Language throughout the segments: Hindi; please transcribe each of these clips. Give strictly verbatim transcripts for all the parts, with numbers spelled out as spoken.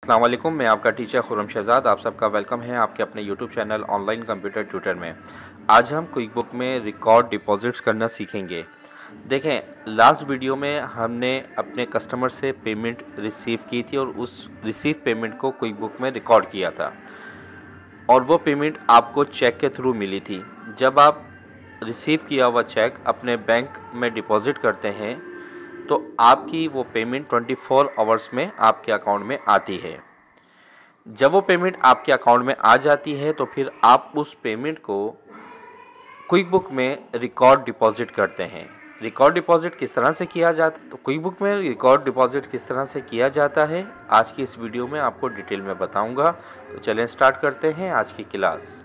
अस्सलाम वालेकुम, मैं आपका टीचर खुर्रम शहजाद। आप सबका वेलकम है आपके अपने YouTube channel online computer tutor में। आज हम क्विक बुक में रिकॉर्ड डिपॉजिट्स करना सीखेंगे। देखें, लास्ट वीडियो में हमने अपने कस्टमर से पेमेंट रिसीव की थी और उस रिसीव पेमेंट को क्विक बुक में रिकॉर्ड किया था और वो पेमेंट आपको चेक के थ्रू मिली थी। जब आप रिसीव किया हुआ चेक अपने बैंक में डिपॉजिट करते हैं तो आपकी वो पेमेंट चौबीस आवर्स में आपके अकाउंट में आती है। जब वो पेमेंट आपके अकाउंट में आ जाती है तो फिर आप उस पेमेंट को क्विक बुक में रिकॉर्ड डिपॉजिट करते हैं। रिकॉर्ड डिपॉजिट किस तरह से किया जाता है, तो क्विक बुक में रिकॉर्ड डिपॉजिट किस तरह से किया जाता है आज की इस वीडियो में आपको डिटेल में बताऊंगा। तो चलें स्टार्ट करते हैं आज की क्लास।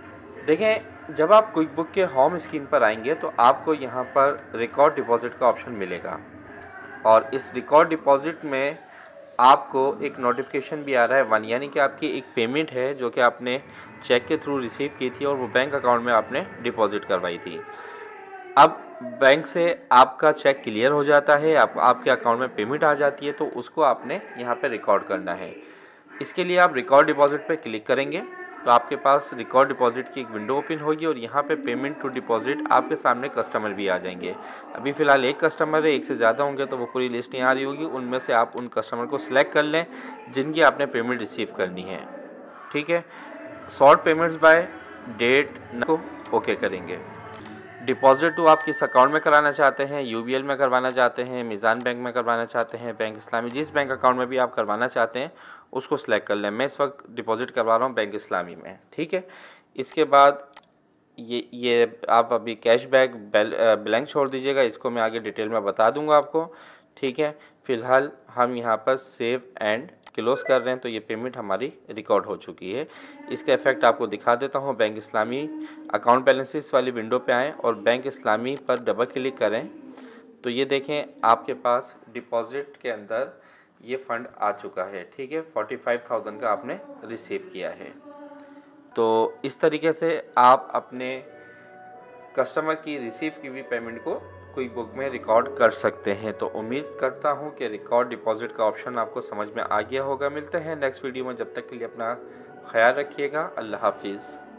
देखें, जब आप क्विक बुक के होम स्क्रीन पर आएंगे तो आपको यहाँ पर रिकॉर्ड डिपॉजिट का ऑप्शन मिलेगा और इस रिकॉर्ड डिपॉजिट में आपको एक नोटिफिकेशन भी आ रहा है वन, यानी कि आपकी एक पेमेंट है जो कि आपने चेक के थ्रू रिसीव की थी और वो बैंक अकाउंट में आपने डिपॉजिट करवाई थी। अब बैंक से आपका चेक क्लियर हो जाता है, आप आपके अकाउंट में पेमेंट आ जाती है, तो उसको आपने यहाँ पे रिकॉर्ड करना है। इसके लिए आप रिकॉर्ड डिपॉजिट पे क्लिक करेंगे तो आपके पास रिकॉर्ड डिपॉजिट की एक विंडो ओपन होगी और यहाँ पे पेमेंट टू डिपॉजिट आपके सामने कस्टमर भी आ जाएंगे। अभी फ़िलहाल एक कस्टमर है, एक से ज़्यादा होंगे तो वो पूरी लिस्ट नहीं आ रही होगी। उनमें से आप उन कस्टमर को सिलेक्ट कर लें जिनकी आपने पेमेंट रिसीव करनी है। ठीक है, सॉर्ट पेमेंट्स बाय डेट को ओके करेंगे। डिपॉजिट तो आप किस अकाउंट में कराना चाहते हैं, यूबीएल में करवाना चाहते हैं, मीज़ान बैंक में करवाना चाहते हैं, बैंक इस्लामी, जिस बैंक अकाउंट में भी आप करवाना चाहते हैं उसको सिलेक्ट कर लें। मैं इस वक्त डिपॉजिट करवा रहा हूँ बैंक इस्लामी में। ठीक है, इसके बाद ये ये आप अभी कैशबैक ब्लैंक छोड़ दीजिएगा, इसको मैं आगे डिटेल में बता दूंगा आपको। ठीक है, फ़िलहाल हम यहाँ पर सेव एंड क्लोज कर रहे हैं तो ये पेमेंट हमारी रिकॉर्ड हो चुकी है। इसका इफेक्ट आपको दिखा देता हूँ। बैंक इस्लामी अकाउंट बैलेंसेस वाली विंडो पे आएँ और बैंक इस्लामी पर डबल क्लिक करें तो ये देखें आपके पास डिपॉजिट के अंदर ये फ़ंड आ चुका है। ठीक है, फोर्टी फाइव थाउजेंड का आपने रिसीव किया है। तो इस तरीके से आप अपने कस्टमर की रिसीव की हुई पेमेंट को क्विक बुक में रिकॉर्ड कर सकते हैं। तो उम्मीद करता हूं कि रिकॉर्ड डिपॉजिट का ऑप्शन आपको समझ में आ गया होगा। मिलते हैं नेक्स्ट वीडियो में, जब तक के लिए अपना ख्याल रखिएगा। अल्लाह हाफिज़।